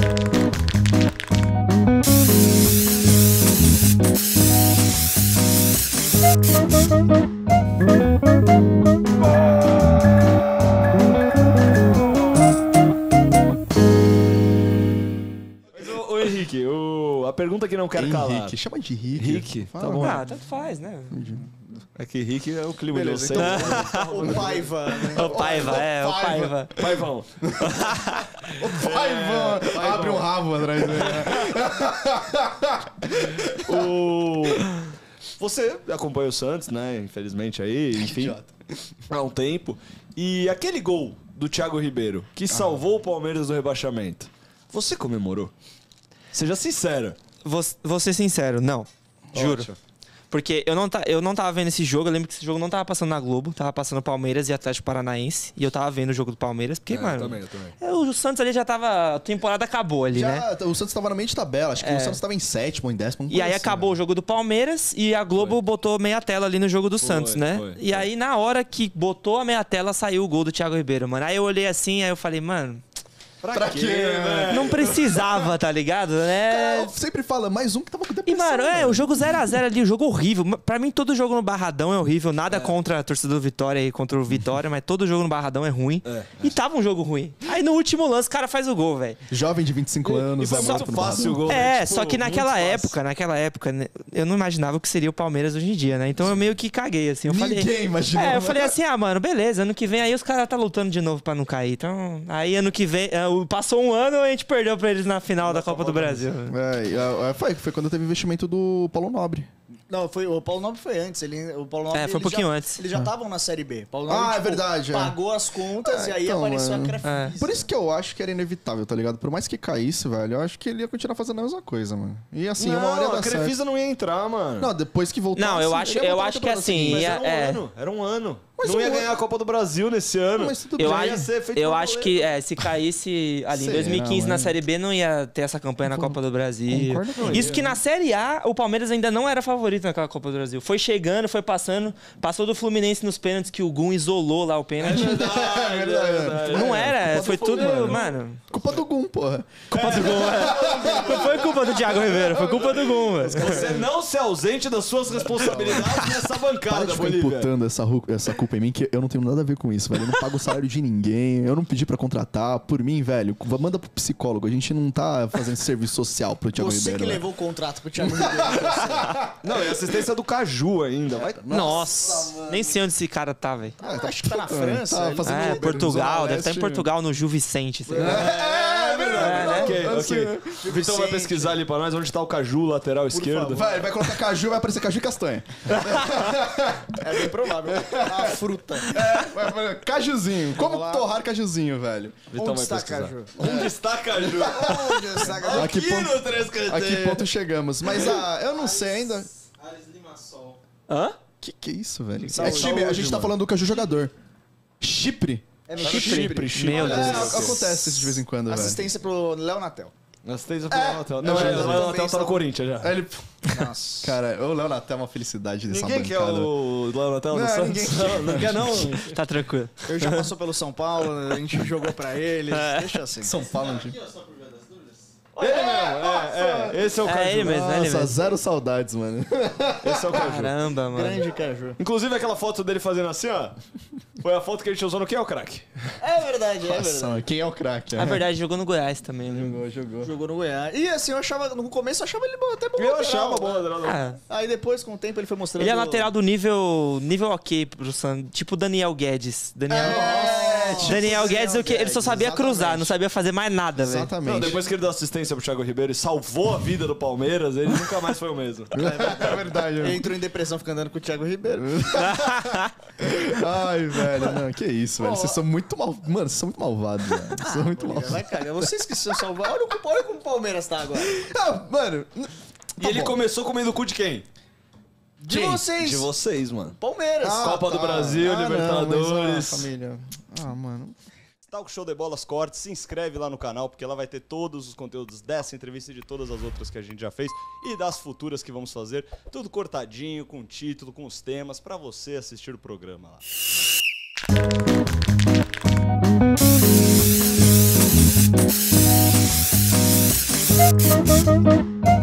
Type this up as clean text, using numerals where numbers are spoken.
Ô Henrique, a pergunta que não quero calar. Henrique, chama de Henrique. Henrique, tá bom. Ah, tanto faz, né? É que Henrique é o clima de vocês. Então, o Paiva, né? O Paiva, o Paiva. Paivão. O Paivão. Abre um rabo atrás dele. Você acompanha o Santos, né? Infelizmente aí, enfim, há um tempo. E aquele gol do Thiago Ribeiro, que salvou o Palmeiras do rebaixamento, você comemorou? Seja sincero. Vou ser sincero, não. Juro. Ótimo. Porque eu não tava vendo esse jogo. Eu lembro que esse jogo não tava passando na Globo. Tava passando Palmeiras e Atlético Paranaense. E eu tava vendo o jogo do Palmeiras. Porque, mano... Eu também. O Santos ali já tava... A temporada acabou ali, né? O Santos tava no meio de tabela. Acho que o Santos tava em 7º ou em 10º. E aí acabou o jogo do Palmeiras e a Globo botou meia tela ali no jogo do Santos, né? E aí, na hora que botou a meia tela, saiu o gol do Thiago Ribeiro, mano. Aí eu olhei assim, aí eu falei, mano... Pra quê, velho? Não precisava, tá ligado? Né? Cara, sempre fala, mais um que tava com E, depressão. mano, o jogo 0x0 ali, o jogo horrível. Pra mim, todo jogo no Barradão é horrível. Nada contra a torcida do Vitória e contra o Vitória, mas todo jogo no Barradão é ruim. E tava um jogo ruim. Aí no último lance, o cara faz o gol, velho. Jovem de 25 anos. E foi muito fácil o gol. É, só que naquela época, né, eu não imaginava o que seria o Palmeiras hoje em dia, né? Então eu meio que caguei, assim. Ninguém imaginou. Eu falei assim, mano, beleza, ano que vem aí os caras tá lutando de novo pra não cair. Então, aí ano que vem, passou um ano, a gente perdeu pra eles na final da Copa do Brasil. Foi quando teve investimento do Paulo Nobre. Não, o Paulo Nobre foi antes. O Paulo Nobre, foi um pouquinho antes. Eles já estavam na Série B. Paulo Nobre, É verdade. Pagou as contas e aí então, apareceu mano. a Crefisa. Por isso que eu acho que era inevitável, tá ligado? Por mais que caísse, velho, eu acho que ele ia continuar fazendo a mesma coisa, mano. E assim, uma hora ia dar a Crefisa não ia entrar, mano. Não, depois que voltasse... Não, eu acho que assim... Era um ano. Mas não ia ganhar a Copa do Brasil nesse ano. Mas tudo bem. Eu acho que se caísse ali em 2015 na Série B, não ia ter essa campanha na Copa do Brasil. Concordo com Isso que na Série A, o Palmeiras ainda não era favorito naquela Copa do Brasil. Foi chegando, foi passando, passou do Fluminense nos pênaltis, que o Gum isolou lá o pênalti. É verdade. Não era, foi tudo, mano. Culpa do Gum, porra. Culpa do Gum, Não foi culpa do Thiago Ribeiro, foi culpa do Gum, mano. Você não se ausente das suas responsabilidades nessa bancada, Para de ficar Bolívia. imputando essa culpa em mim, que eu não tenho nada a ver com isso, velho. Eu não pago o salário de ninguém, eu não pedi pra contratar. Por mim, velho, manda pro psicólogo. A gente não tá fazendo serviço social pro Thiago Você Ribeiro. que levou o contrato pro Thiago Ribeiro. Não, e assistência do Caju ainda. Vai... Nossa, nem sei onde esse cara tá, velho. Acho que tá na França. Tá ele- fazendo Uber, Portugal, Zona deve estar em Leste. Portugal, no Gil Vicente. Sei lá. É verdade. Ok. Vitão vai pesquisar ali pra nós onde tá o Caju, lateral esquerdo. Vai colocar caju, vai aparecer caju e castanha. É bem provável. A fruta. Cajuzinho. Como torrar cajuzinho, velho? Vitão Onde vai está pesquisar. Caju? Onde está Caju? Onde está Caju? A que ponto, Três a que ponto chegamos? Mas eu não sei ainda. Hã? Que é isso, velho? Saúde. É time, a gente tá mano. falando do caju jogador. Chipre. É no Chipre. Meu Deus. Acontece isso de vez em quando, velho. Assistência pro Léo Natel. Assistência pro Léo Natel. Não, eu o já- Léo Natel tá no Corinthians já. Ele... Nossa. Cara, o Léo Natel é uma felicidade dessa Ninguém quer bancada. o Léo Natel do Não, Santos? ninguém Não quer não? Tá tranquilo. Eu já passou pelo São Paulo, a gente jogou pra ele. Deixa assim. São Paulo, gente. Ele mesmo, esse é o Caju. É ele mesmo, é ele Nossa, mesmo. zero saudades, mano. Esse é o Caju. Caramba, mano. Grande Caju. Inclusive aquela foto dele fazendo assim, ó. Foi a foto que a gente usou no Quem é o Craque? É verdade, é verdade. Nossa, quem é o craque? Na verdade, jogou no Goiás também, né? Jogou. Jogou no Goiás. E assim, eu achava, no começo eu achava ele até bom. Eu lateral, achava né? bom, lateral. Ah, Aí depois, com o tempo, ele foi mostrando... ele é lateral do nível ok pro Santos. Tipo Daniel Guedes. Daniel Guedes, ele só sabia cruzar, não sabia fazer mais nada, velho. Exatamente. Não, depois que ele deu assistência pro Thiago Ribeiro e salvou a vida do Palmeiras, ele nunca mais foi o mesmo. É verdade. Ele entrou em depressão ficando andando com o Thiago Ribeiro. Ai, velho, não, que isso, velho. Vocês são muito mal... Mano, vocês são muito malvados, velho. Vocês são muito malvados. Vai cagar. Vocês que se salvar. Olha como o Palmeiras tá agora. Não, mano... E ele começou comendo o cu de quem? De vocês. De vocês, mano. Palmeiras. Copa do Brasil, Libertadores. Família. Mano... Talk Show de Bolas Cortes, se inscreve lá no canal, porque lá vai ter todos os conteúdos dessa entrevista e de todas as outras que a gente já fez e das futuras que vamos fazer, tudo cortadinho, com título, com os temas, pra você assistir o programa lá. Tchau.